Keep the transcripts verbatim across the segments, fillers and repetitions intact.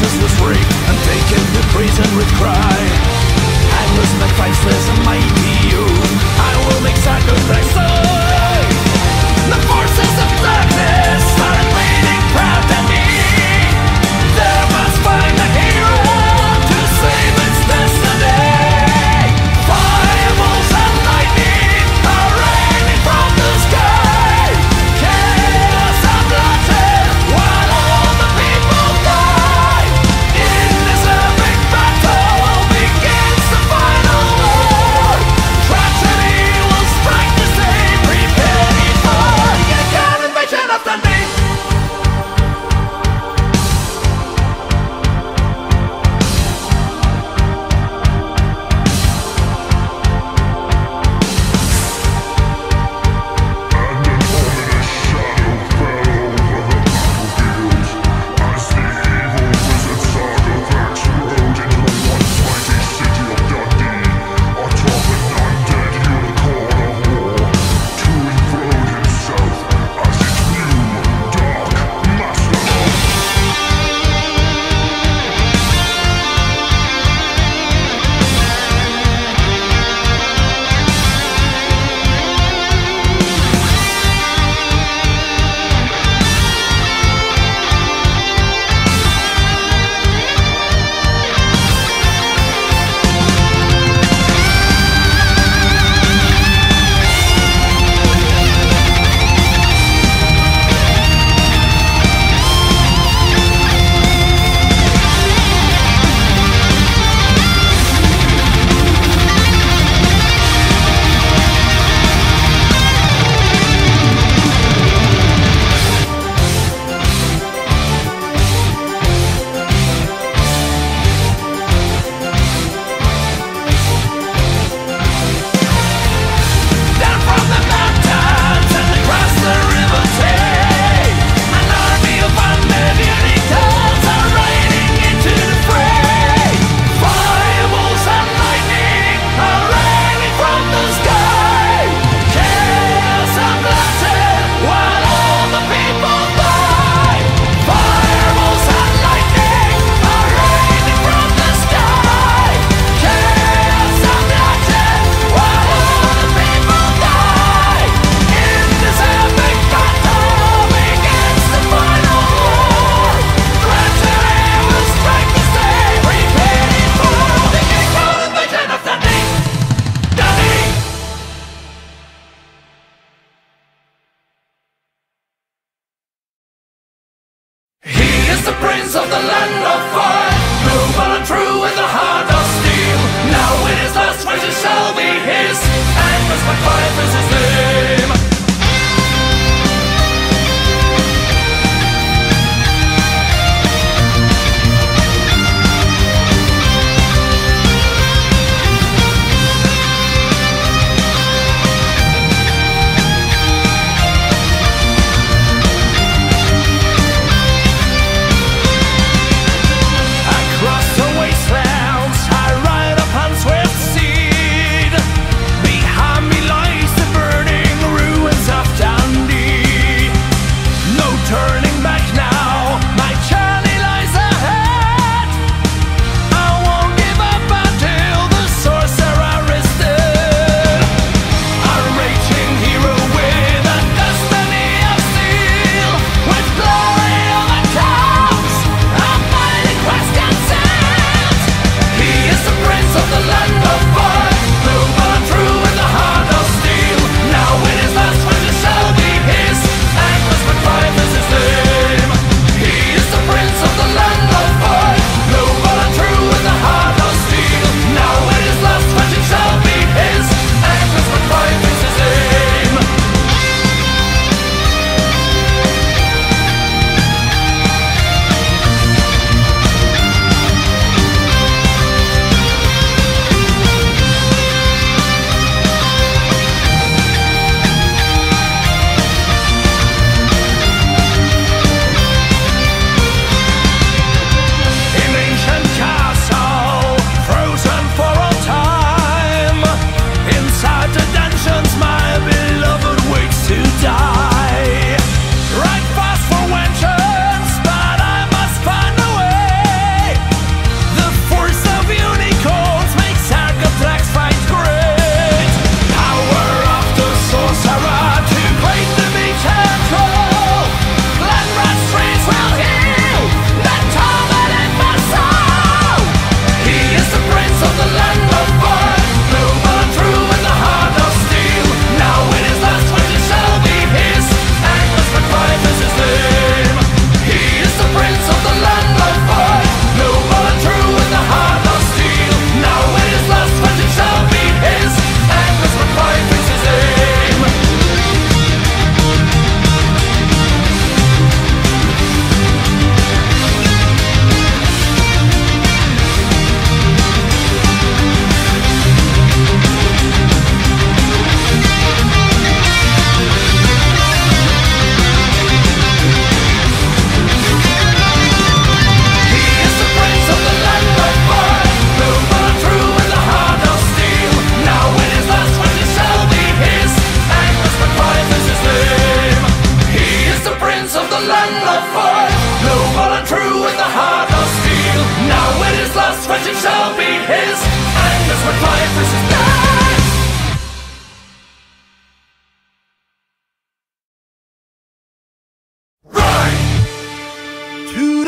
senseless rape and taken to prison with crime. Handless but faceless and mighty you, I will make sacrifices. The forces of darkness are invading proud and me. There must find a hero to save its destiny. Fireballs and lightning are raining from the sky. Chaos and bloodshed while all the people die. In this epic battle begins the final war. Tragedy will strike the same, preparing for the again invasion of the name. The prince of the land of fire, noble and true with a heart of steel. Now in his last riches shall be his, and this my fight is his name.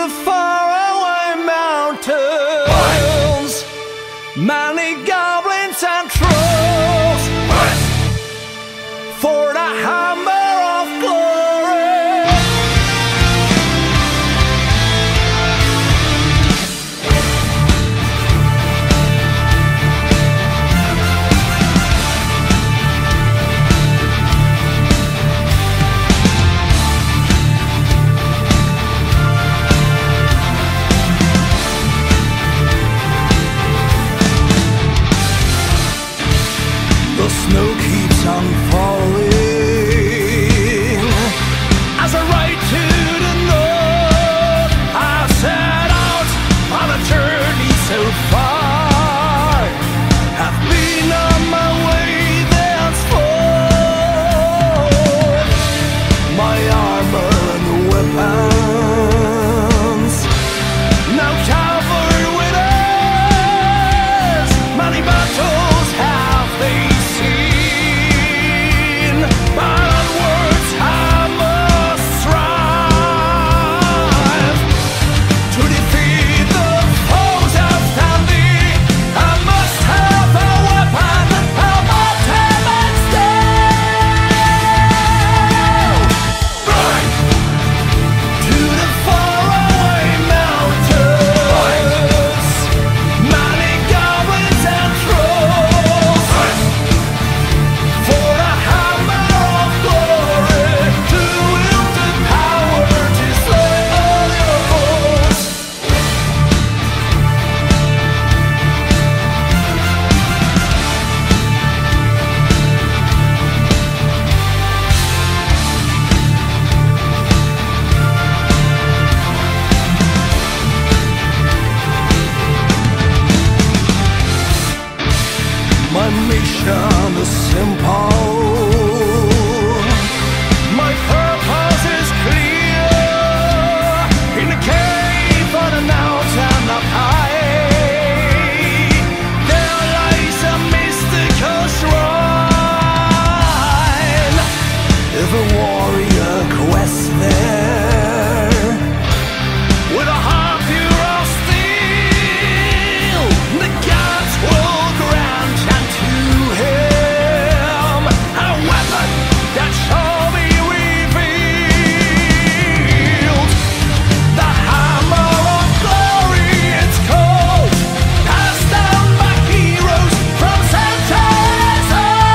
the faraway mountains, many goblins and trolls, for the hammer of glory. The snow keeps on falling as I ride to the north. I set out on a journey so far. I've been on my way thenceforth. My armor and weapons now covered with ice. Many battles have they seen, but onwards I must strive to defeat the foes outstanding. I must have a weapon, a mountain and steel. Run to the faraway mountains, many goblins and trolls, for the hammer of glory, to wield the power to slay all your foes. My mission is simple. My purpose is clear. In the cave on a mountain up high, there lies a mystical shrine. If a warrior quests there with a heart pure of steel, the gods will grant unto him a weapon that shall be revealed. The hammer of glory, it's called, passed down by heroes from centuries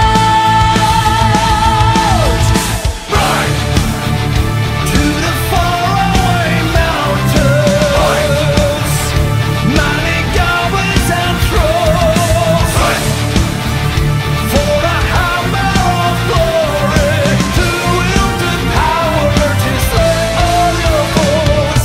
old. Run to the faraway mountains, many goblins and trolls, for the hammer of glory, to wield the power to slay all your foes.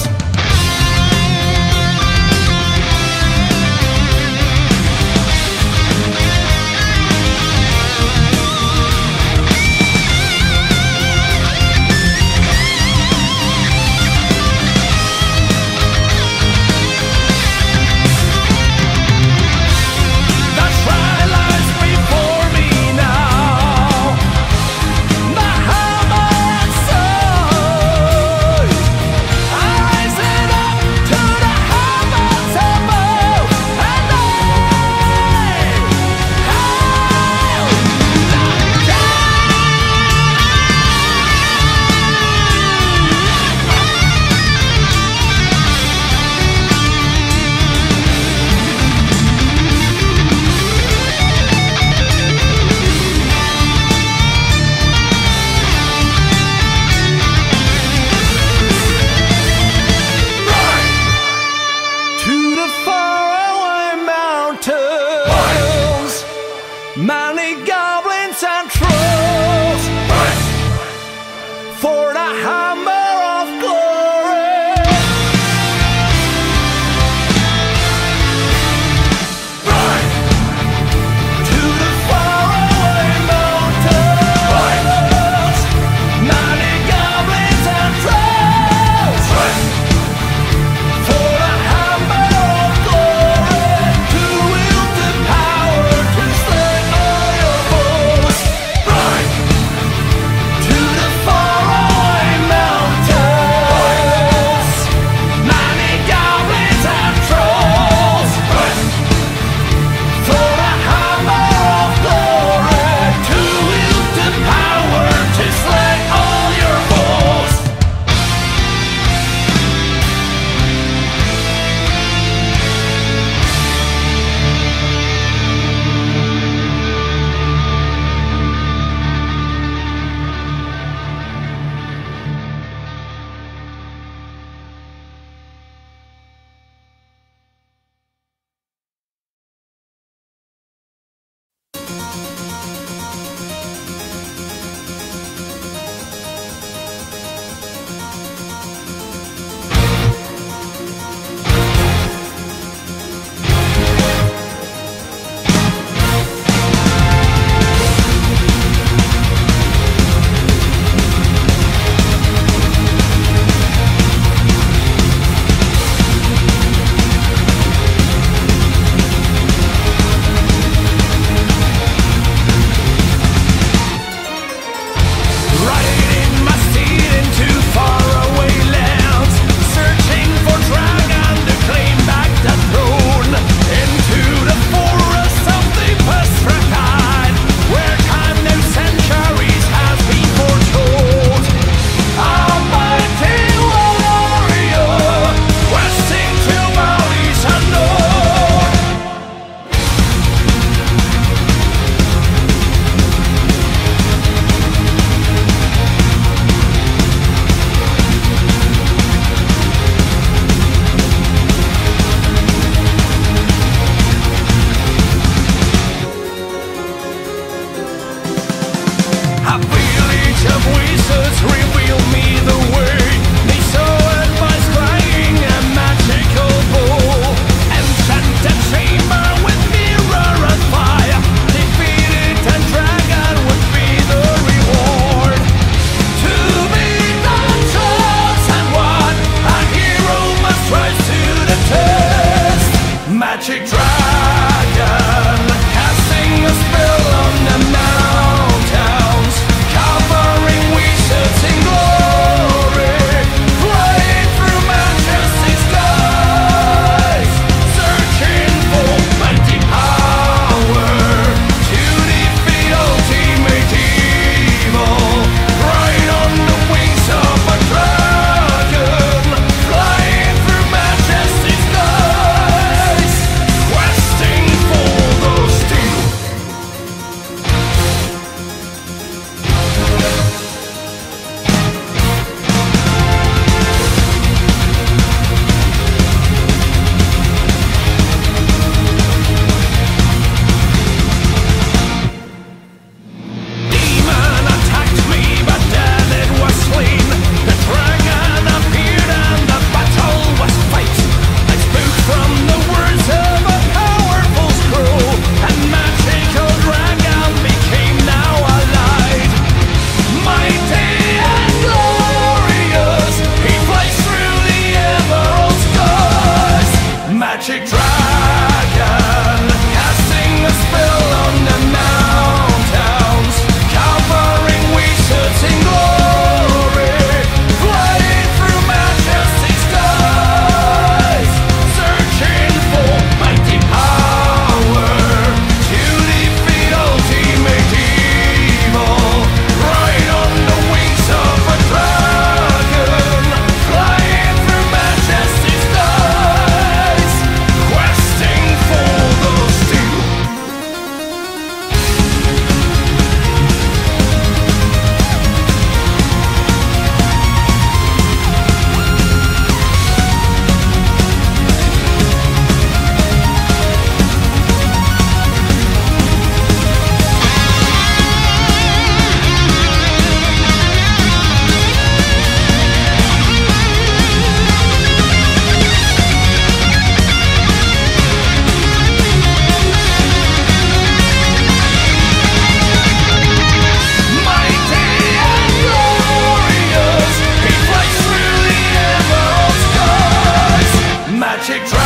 The shrine lies before me now, the hammer and sword. I raise it up to the heavens above, and I, I'll not to the faraway mountains, many goblins and trolls, for the hammer of glory. Run to the faraway mountains, many goblins and trolls, for the hammer of glory, to wield the power to slay all your foes. Run to the faraway mountains.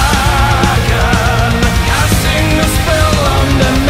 dragon, casting a spell on the